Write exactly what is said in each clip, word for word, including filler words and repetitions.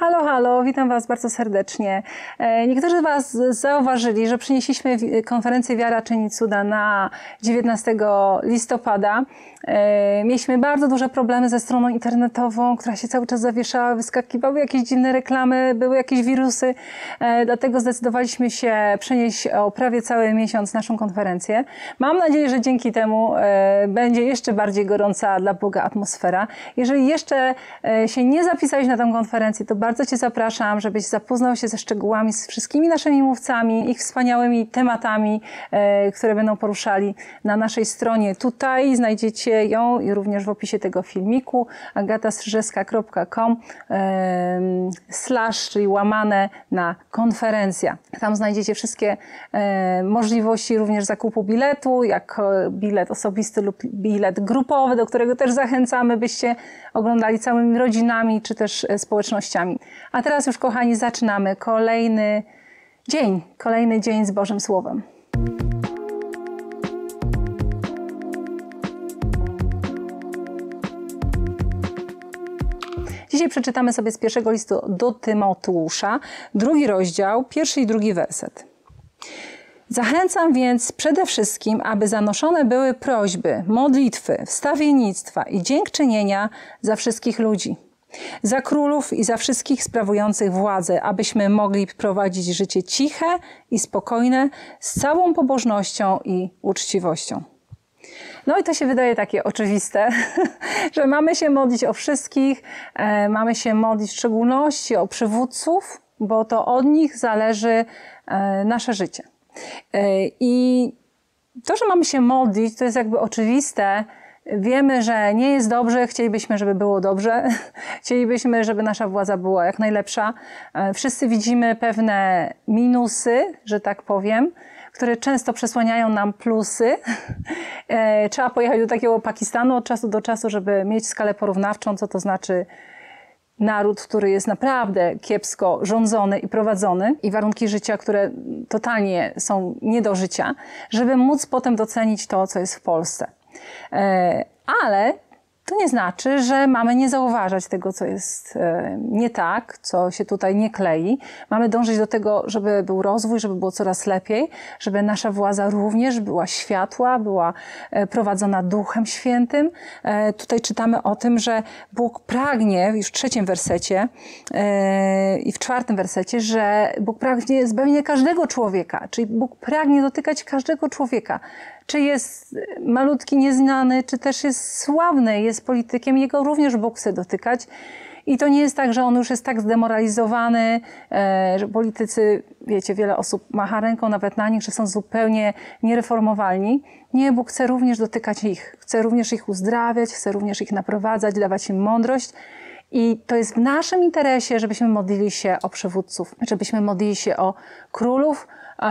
Halo, halo, witam Was bardzo serdecznie. Niektórzy z Was zauważyli, że przenieśliśmy konferencję Wiara czyni cuda na dziewiętnastego listopada. Mieliśmy bardzo duże problemy ze stroną internetową, która się cały czas zawieszała, wyskakiwały jakieś dziwne reklamy, były jakieś wirusy, dlatego zdecydowaliśmy się przenieść o prawie cały miesiąc naszą konferencję. Mam nadzieję, że dzięki temu będzie jeszcze bardziej gorąca dla Boga atmosfera. Jeżeli jeszcze się nie zapisałeś na tę konferencję, to bardzo Cię zapraszam, żebyś zapoznał się ze szczegółami, z wszystkimi naszymi mówcami, ich wspaniałymi tematami, które będą poruszali na naszej stronie. Tutaj znajdziecie ją i również w opisie tego filmiku agata strzyżewska kropka com slash, czyli łamane na konferencja. Tam znajdziecie wszystkie e, możliwości również zakupu biletu, jak bilet osobisty lub bilet grupowy, do którego też zachęcamy, byście oglądali całymi rodzinami czy też społecznościami. A teraz już, kochani, zaczynamy kolejny dzień, kolejny dzień z Bożym Słowem. Dzisiaj przeczytamy sobie z pierwszego listu do Tymoteusza, drugi rozdział, pierwszy i drugi werset. Zachęcam więc przede wszystkim, aby zanoszone były prośby, modlitwy, wstawiennictwa i dziękczynienia za wszystkich ludzi, za królów i za wszystkich sprawujących władzę, abyśmy mogli prowadzić życie ciche i spokojne z całą pobożnością i uczciwością. No i to się wydaje takie oczywiste, że mamy się modlić o wszystkich, e, mamy się modlić w szczególności o przywódców, bo to od nich zależy e, nasze życie. E, I to, że mamy się modlić, to jest jakby oczywiste. Wiemy, że nie jest dobrze, chcielibyśmy, żeby było dobrze, chcielibyśmy, żeby nasza władza była jak najlepsza. E, wszyscy widzimy pewne minusy, że tak powiem, które często przesłaniają nam plusy. E, trzeba pojechać do takiego Pakistanu od czasu do czasu, żeby mieć skalę porównawczą, co to znaczy naród, który jest naprawdę kiepsko rządzony i prowadzony i warunki życia, które totalnie są nie do życia, żeby móc potem docenić to, co jest w Polsce. E, ale to nie znaczy, że mamy nie zauważać tego, co jest nie tak, co się tutaj nie klei. Mamy dążyć do tego, żeby był rozwój, żeby było coraz lepiej, żeby nasza władza również była światła, była prowadzona Duchem Świętym. Tutaj czytamy o tym, że Bóg pragnie, już w trzecim wersecie i w czwartym wersecie, że Bóg pragnie zbawienia każdego człowieka, czyli Bóg pragnie dotykać każdego człowieka. Czy jest malutki, nieznany, czy też jest sławny, jest politykiem, jego również Bóg chce dotykać. I to nie jest tak, że on już jest tak zdemoralizowany, że politycy, wiecie, wiele osób macha ręką nawet na nich, że są zupełnie niereformowalni. Nie, Bóg chce również dotykać ich, chce również ich uzdrawiać, chce również ich naprowadzać, dawać im mądrość. I to jest w naszym interesie, żebyśmy modlili się o przywódców, żebyśmy modlili się o królów.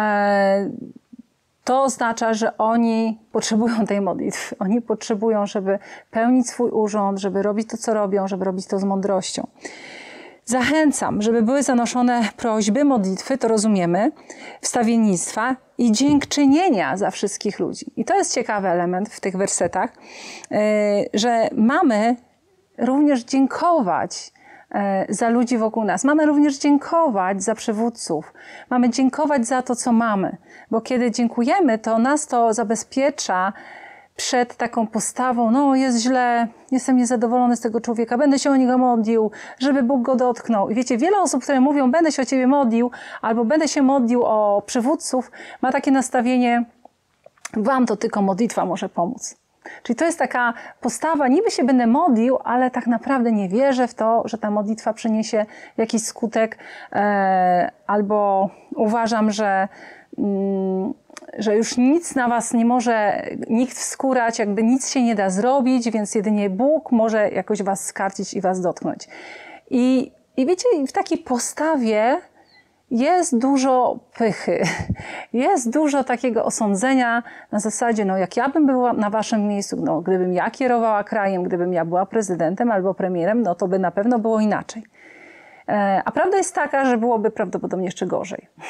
To oznacza, że oni potrzebują tej modlitwy. Oni potrzebują, żeby pełnić swój urząd, żeby robić to, co robią, żeby robić to z mądrością. Zachęcam, żeby były zanoszone prośby, modlitwy, to rozumiemy, wstawiennictwa i dziękczynienia za wszystkich ludzi. I to jest ciekawy element w tych wersetach, że mamy również dziękować za ludzi wokół nas. Mamy również dziękować za przywódców. Mamy dziękować za to, co mamy. Bo kiedy dziękujemy, to nas to zabezpiecza przed taką postawą, no jest źle, jestem niezadowolony z tego człowieka, będę się o niego modlił, żeby Bóg go dotknął. I wiecie, wiele osób, które mówią, będę się o ciebie modlił, albo będę się modlił o przywódców, ma takie nastawienie, wam to tylko modlitwa może pomóc. Czyli to jest taka postawa, niby się będę modlił, ale tak naprawdę nie wierzę w to, że ta modlitwa przyniesie jakiś skutek, e, albo uważam, że, mm, że już nic na was nie może nikt wskórać, jakby nic się nie da zrobić, więc jedynie Bóg może jakoś was skarcić i was dotknąć. I, i wiecie, w takiej postawie jest dużo pychy, jest dużo takiego osądzenia na zasadzie, no jak ja bym była na waszym miejscu, no gdybym ja kierowała krajem, gdybym ja była prezydentem albo premierem, no to by na pewno było inaczej. A prawda jest taka, że byłoby prawdopodobnie jeszcze gorzej.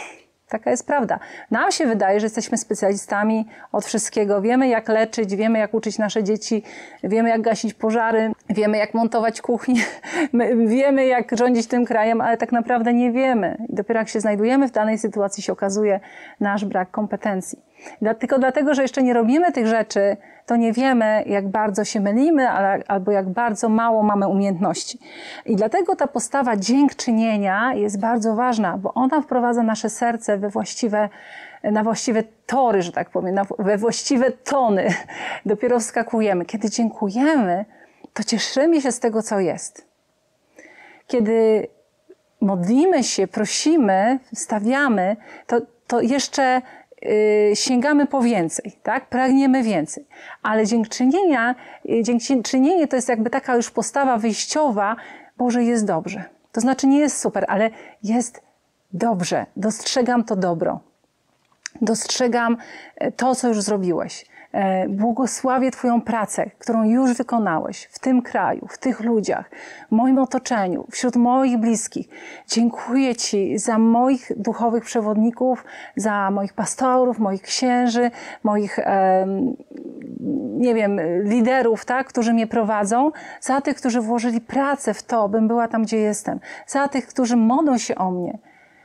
Taka jest prawda. Nam się wydaje, że jesteśmy specjalistami od wszystkiego. Wiemy, jak leczyć, wiemy, jak uczyć nasze dzieci, wiemy, jak gasić pożary, wiemy, jak montować kuchnię, wiemy, jak rządzić tym krajem, ale tak naprawdę nie wiemy. I dopiero jak się znajdujemy w danej sytuacji, się okazuje nasz brak kompetencji. Tylko dlatego, że jeszcze nie robimy tych rzeczy, to nie wiemy, jak bardzo się mylimy, albo jak bardzo mało mamy umiejętności. I dlatego ta postawa dziękczynienia jest bardzo ważna, bo ona wprowadza nasze serce we właściwe, na właściwe tory, że tak powiem, na, we właściwe tony. Dopiero wskakujemy. Kiedy dziękujemy, to cieszymy się z tego, co jest. Kiedy modlimy się, prosimy, stawiamy, to, to jeszcze sięgamy po więcej, tak? Pragniemy więcej. Ale dziękczynienia, dziękczynienie to jest jakby taka już postawa wyjściowa, Boże, jest dobrze. To znaczy nie jest super, ale jest dobrze. Dostrzegam to dobro. Dostrzegam to, co już zrobiłeś. Błogosławię Twoją pracę, którą już wykonałeś w tym kraju, w tych ludziach, w moim otoczeniu, wśród moich bliskich. Dziękuję Ci za moich duchowych przewodników, za moich pastorów, moich księży, moich, e, nie wiem, liderów, tak, którzy mnie prowadzą, za tych, którzy włożyli pracę w to, bym była tam, gdzie jestem, za tych, którzy modlą się o mnie.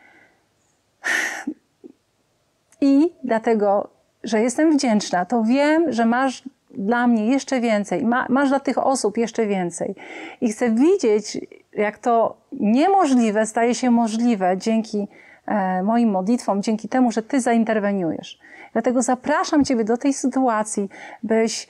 I dlatego, że jestem wdzięczna, to wiem, że masz dla mnie jeszcze więcej, ma, masz dla tych osób jeszcze więcej. I chcę widzieć, jak to niemożliwe staje się możliwe dzięki e, moim modlitwom, dzięki temu, że Ty zainterweniujesz. Dlatego zapraszam Ciebie do tej sytuacji, byś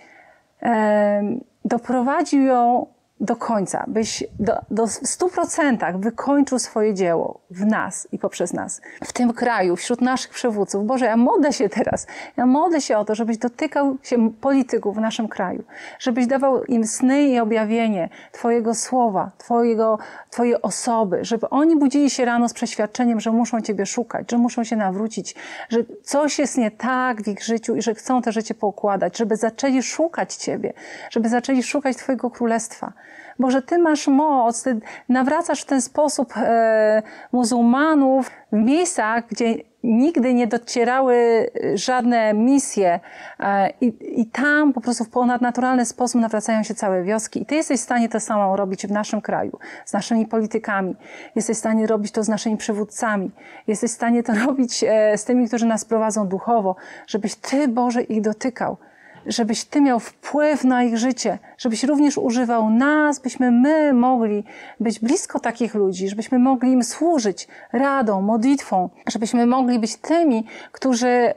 e, doprowadził ją do końca, byś do, do w stu procentach wykończył swoje dzieło w nas i poprzez nas, w tym kraju, wśród naszych przywódców. Boże, ja modlę się teraz, ja modlę się o to, żebyś dotykał się polityków w naszym kraju, żebyś dawał im sny i objawienie Twojego słowa, Twojego, Twojej osoby, żeby oni budzili się rano z przeświadczeniem, że muszą Ciebie szukać, że muszą się nawrócić, że coś jest nie tak w ich życiu i że chcą to życie poukładać, żeby zaczęli szukać Ciebie, żeby zaczęli szukać Twojego Królestwa. Boże, Ty masz moc, Ty nawracasz w ten sposób e, muzułmanów w miejscach, gdzie nigdy nie docierały żadne misje e, i, i tam po prostu w ponadnaturalny sposób nawracają się całe wioski. I Ty jesteś w stanie to samo robić w naszym kraju, z naszymi politykami. Jesteś w stanie robić to z naszymi przywódcami. Jesteś w stanie to robić e, z tymi, którzy nas prowadzą duchowo, żebyś Ty, Boże, ich dotykał. Żebyś Ty miał wpływ na ich życie, żebyś również używał nas, byśmy my mogli być blisko takich ludzi, żebyśmy mogli im służyć radą, modlitwą, żebyśmy mogli być tymi, którzy y,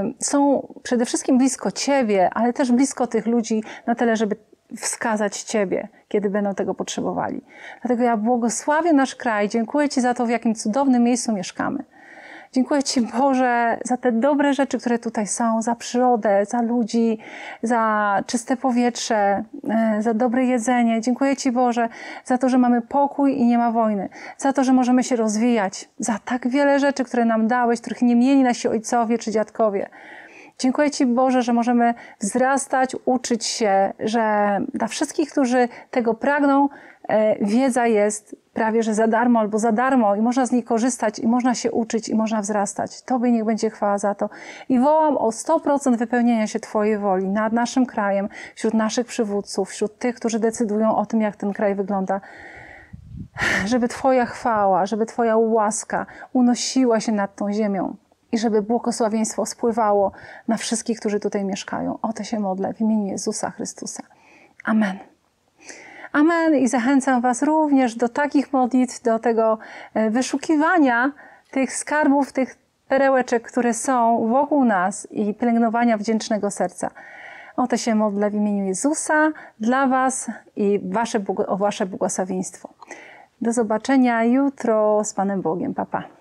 są przede wszystkim blisko Ciebie, ale też blisko tych ludzi na tyle, żeby wskazać Ciebie, kiedy będą tego potrzebowali. Dlatego ja błogosławię nasz kraj, dziękuję Ci za to, w jakim cudownym miejscu mieszkamy. Dziękuję Ci, Boże, za te dobre rzeczy, które tutaj są, za przyrodę, za ludzi, za czyste powietrze, za dobre jedzenie. Dziękuję Ci, Boże, za to, że mamy pokój i nie ma wojny, za to, że możemy się rozwijać, za tak wiele rzeczy, które nam dałeś, których nie mieli nasi ojcowie czy dziadkowie. Dziękuję Ci, Boże, że możemy wzrastać, uczyć się, że dla wszystkich, którzy tego pragną, wiedza jest prawie że za darmo albo za darmo i można z niej korzystać i można się uczyć i można wzrastać. Tobie niech będzie chwała za to. I wołam o sto procent wypełnienia się Twojej woli nad naszym krajem, wśród naszych przywódców, wśród tych, którzy decydują o tym, jak ten kraj wygląda. Żeby Twoja chwała, żeby Twoja łaska unosiła się nad tą ziemią i żeby błogosławieństwo spływało na wszystkich, którzy tutaj mieszkają. O to się modlę w imieniu Jezusa Chrystusa. Amen. Amen. I zachęcam Was również do takich modlitw, do tego wyszukiwania tych skarbów, tych perełeczek, które są wokół nas i pielęgnowania wdzięcznego serca. O to się modlę w imieniu Jezusa dla Was i wasze, o Wasze błogosławieństwo. Do zobaczenia jutro z Panem Bogiem. Pa, pa.